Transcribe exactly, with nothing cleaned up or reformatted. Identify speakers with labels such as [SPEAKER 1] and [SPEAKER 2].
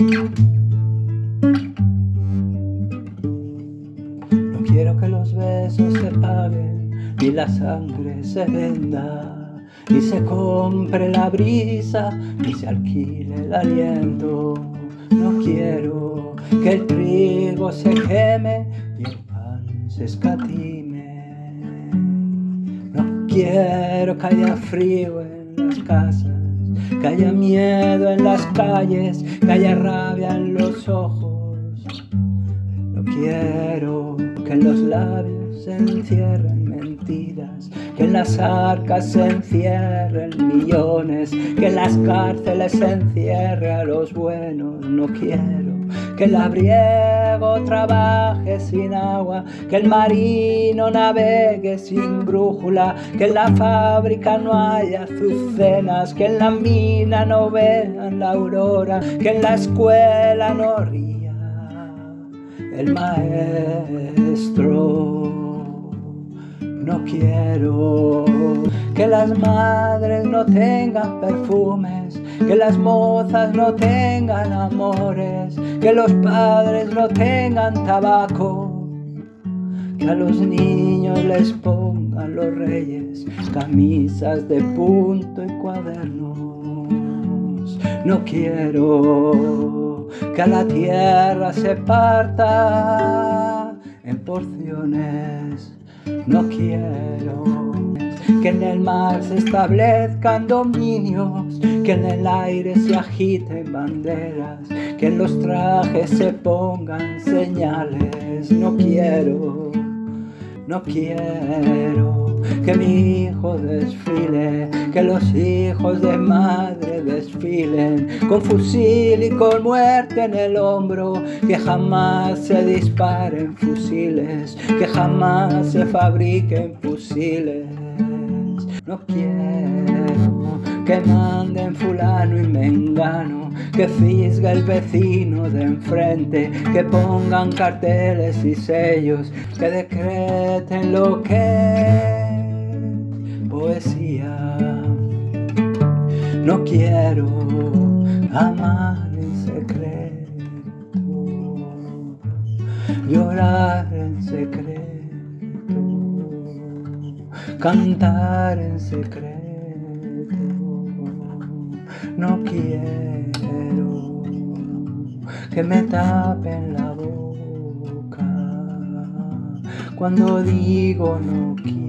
[SPEAKER 1] No quiero que los besos se paguen, ni la sangre se venda, ni se compre la brisa, ni se alquile el aliento. No quiero que el trigo se queme y el pan se escatime. No quiero que haya frío en las casas, que haya miedo en las calles, que haya rabia en los ojos. No quiero que en los labios se encierren mentiras, que en las arcas se encierren millones, que en las cárceles se encierre a los buenos. No quiero que el labriego trabaje sin agua, que el marino navegue sin brújula, que en la fábrica no haya azucenas, que en la mina no vean la aurora, que en la escuela no ría el maestro. No quiero que las madres no tengan perfumes, que las mozas no tengan amores, que los padres no tengan tabaco, que a los niños les pongan los reyes camisas de punto y cuadernos. No quiero que a la tierra se parta en porciones. No quiero que en el mar se establezcan dominios, que en el aire se agiten banderas, que en los trajes se pongan señales. No quiero, no quiero que mi hijo desfile, que los hijos de madre desfilen con fusil y con muerte en el hombro, que jamás se disparen fusiles, que jamás se fabriquen fusiles. No quiero que manden fulano y mengano, que fisgue el vecino de enfrente, que pongan carteles y sellos, que decreten lo que es poesía. No quiero amar en secreto, llorar en secreto, cantar en secreto. No quiero que me tapen la boca cuando digo no quiero.